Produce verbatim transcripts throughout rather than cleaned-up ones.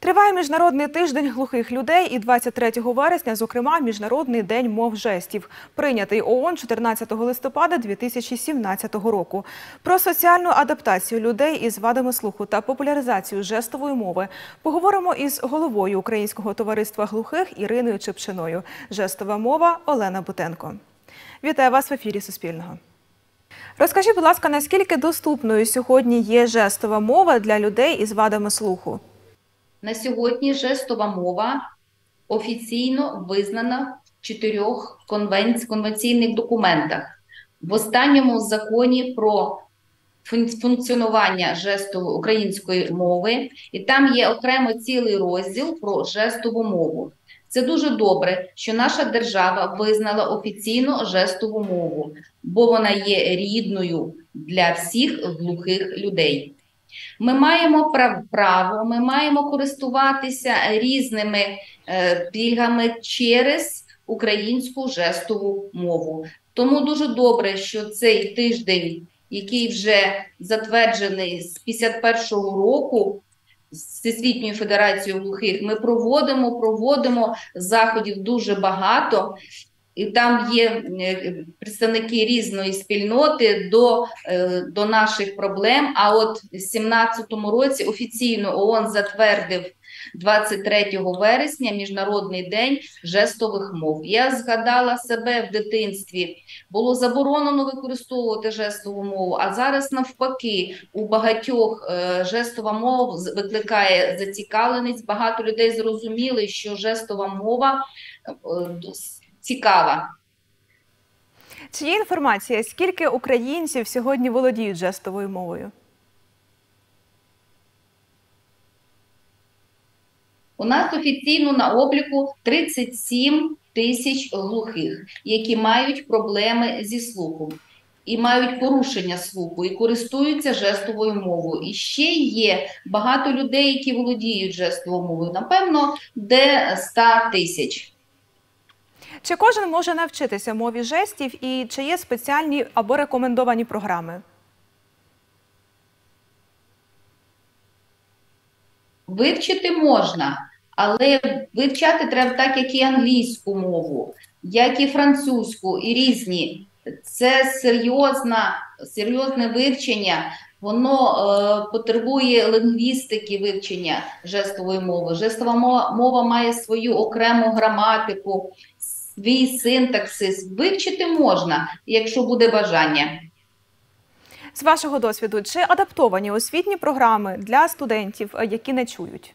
Триває Міжнародний тиждень глухих людей і двадцять третього вересня, зокрема, Міжнародний день мов жестів, прийнятий ООН чотирнадцятого листопада дві тисячі сімнадцятого року. Про соціальну адаптацію людей із вадами слуху та популяризацію жестової мови поговоримо із головою Українського товариства глухих Іриною Чепчиною. Жестова мова Олена Бутенко. Вітаю вас в ефірі Суспільного. Розкажіть, будь ласка, наскільки доступною сьогодні є жестова мова для людей із вадами слуху? На сьогодні жестова мова офіційно визнана в чотирьох конвенційних документах. В останньому законі про функціонування жестової української мови, і там є окремо цілий розділ про жестову мову. Це дуже добре, що наша держава визнала офіційно жестову мову, бо вона є рідною для всіх глухих людей. Ми маємо право, ми маємо користуватися різними е, пільгами через українську жестову мову. Тому дуже добре, що цей тиждень, який вже затверджений з п'ятдесят першого року, Всесвітньою федерацією глухих, ми проводимо, проводимо заходів дуже багато. І там є представники різної спільноти до, до наших проблем. А от в сімнадцятому році офіційно ООН затвердив двадцять третього вересня Міжнародний день жестових мов. Я згадала себе в дитинстві. Було заборонено використовувати жестову мову, а зараз навпаки у багатьох жестова мова викликає зацікавленість. Багато людей зрозуміли, що жестова мова цікава. Чи є інформація, скільки українців сьогодні володіють жестовою мовою? У нас офіційно на обліку тридцять сім тисяч глухих, які мають проблеми зі слухом і мають порушення слуху, і користуються жестовою мовою. І ще є багато людей, які володіють жестовою мовою, напевно, де сто тисяч. Чи кожен може навчитися мові жестів і чи є спеціальні або рекомендовані програми? Вивчити можна, але вивчати треба так, як і англійську мову, як і французьку, і різні. Це серйозна, серйозне вивчення, воно е, потребує лінгвістики вивчення жестової мови. Жестова мова, мова має свою окрему граматику, свій синтаксис. Вивчити можна, якщо буде бажання. З вашого досвіду, чи адаптовані освітні програми для студентів, які не чують?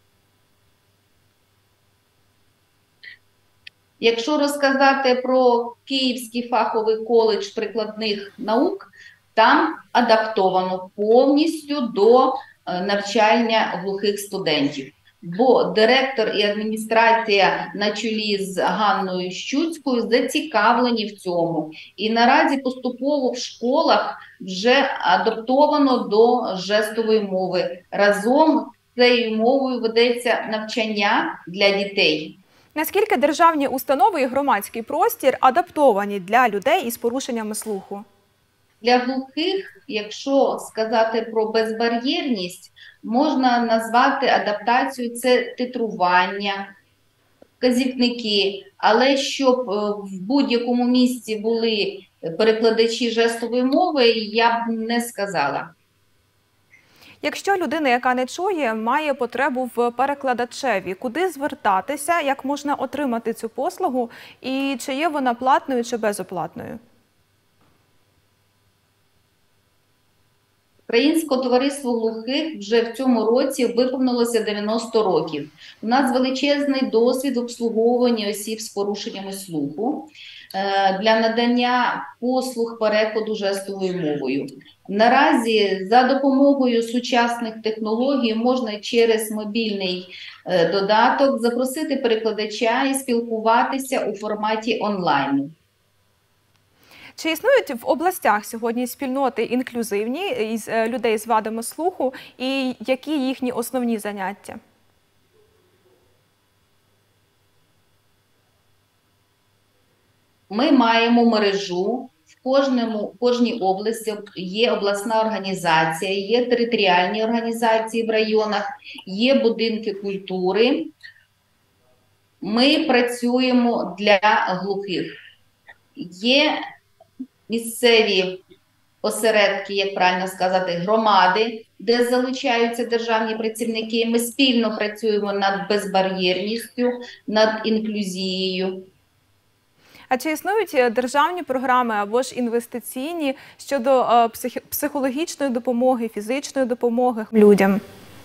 Якщо розказати про Київський фаховий коледж прикладних наук, там адаптовано повністю до навчання глухих студентів. Бо директор і адміністрація на чолі з Ганною Щуцькою зацікавлені в цьому. І наразі поступово в школах вже адаптовано до жестової мови. Разом з цією мовою ведеться навчання для дітей. Наскільки державні установи і громадський простір адаптовані для людей із порушеннями слуху? Для глухих, якщо сказати про безбар'єрність, можна назвати адаптацію – це титрування, вказівники, але щоб в будь-якому місці були перекладачі жестової мови, я б не сказала. Якщо людина, яка не чує, має потребу в перекладачеві, куди звертатися, як можна отримати цю послугу і чи є вона платною чи безоплатною? Українське товариство глухих вже в цьому році виповнилося дев'яносто років. У нас величезний досвід обслуговування осіб з порушеннями слуху для надання послуг перекладу жестовою мовою. Наразі за допомогою сучасних технологій можна через мобільний додаток запросити перекладача і спілкуватися у форматі онлайну. Чи існують в областях сьогодні спільноти інклюзивні із людей з вадами слуху і які їхні основні заняття? Ми маємо мережу в кожному, в кожній області є обласна організація, є територіальні організації в районах, є будинки культури. Ми працюємо для глухих. Є місцеві осередки, як правильно сказати, громади, де залучаються державні працівники. Ми спільно працюємо над безбар'єрністю, над інклюзією. А чи існують державні програми або ж інвестиційні щодо психологічної допомоги, фізичної допомоги людям?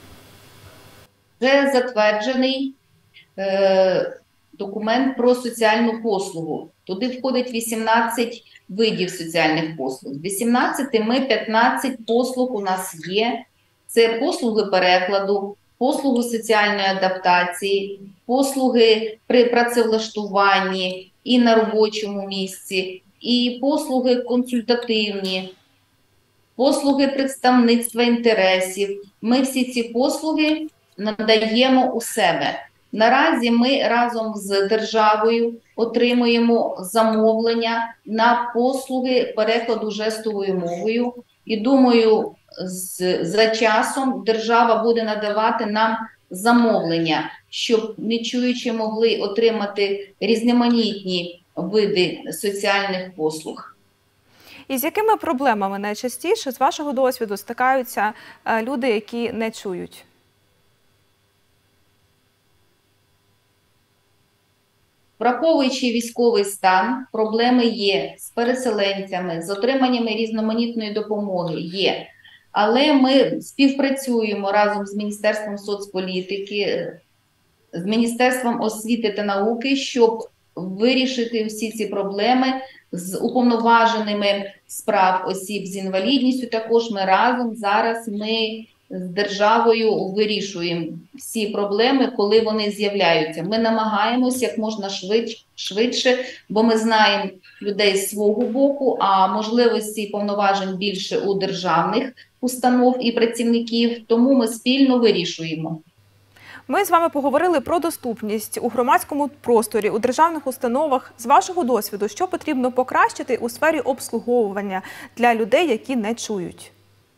Вже затверджений е, документ про соціальну послугу. Туди входить вісімнадцять видів соціальних послуг. З вісімнадцяти ми п'ятнадцять послуг у нас є. Це послуги перекладу, послуги соціальної адаптації, послуги при працевлаштуванні і на робочому місці, і послуги консультативні, послуги представництва інтересів. Ми всі ці послуги надаємо у себе. Наразі ми разом з державою отримуємо замовлення на послуги перекладу жестовою мовою. І думаю, з, за часом держава буде надавати нам замовлення, щоб нечуючі могли отримати різноманітні види соціальних послуг. І з якими проблемами найчастіше, з вашого досвіду, стикаються люди, які не чують? Враховуючи військовий стан, проблеми є з переселенцями, з отриманнями різноманітної допомоги є. Але ми співпрацюємо разом з Міністерством соцполітики, з Міністерством освіти та науки, щоб вирішити всі ці проблеми з уповноваженими справ осіб з інвалідністю. Також ми разом зараз ми з державою вирішуємо всі проблеми, коли вони з'являються. Ми намагаємося як можна швидше, швидше, бо ми знаємо людей з свого боку, а можливості і повноважень більше у державних установ і працівників, тому ми спільно вирішуємо. Ми з вами поговорили про доступність у громадському просторі, у державних установах. З вашого досвіду, що потрібно покращити у сфері обслуговування для людей, які не чують?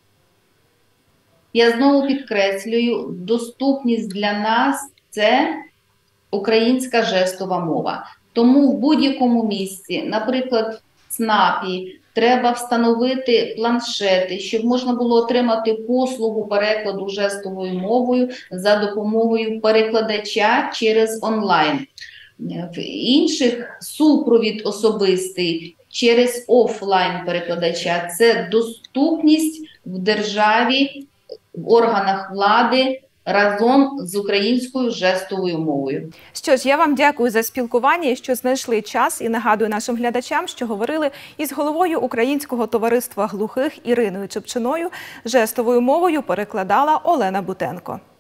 Я знову підкреслюю, доступність для нас – це українська жестова мова. Тому в будь-якому місці, наприклад, в ЦНАПі, треба встановити планшети, щоб можна було отримати послугу перекладу жестовою мовою за допомогою перекладача через онлайн. В інших супровід особистий через офлайн перекладача – це доступність в державі, в органах влади разом з українською жестовою мовою. Що ж, я вам дякую за спілкування і що знайшли час. І нагадую нашим глядачам, що говорили із головою Українського товариства глухих Іриною Чепчиною. Жестовою мовою перекладала Олена Бутенко.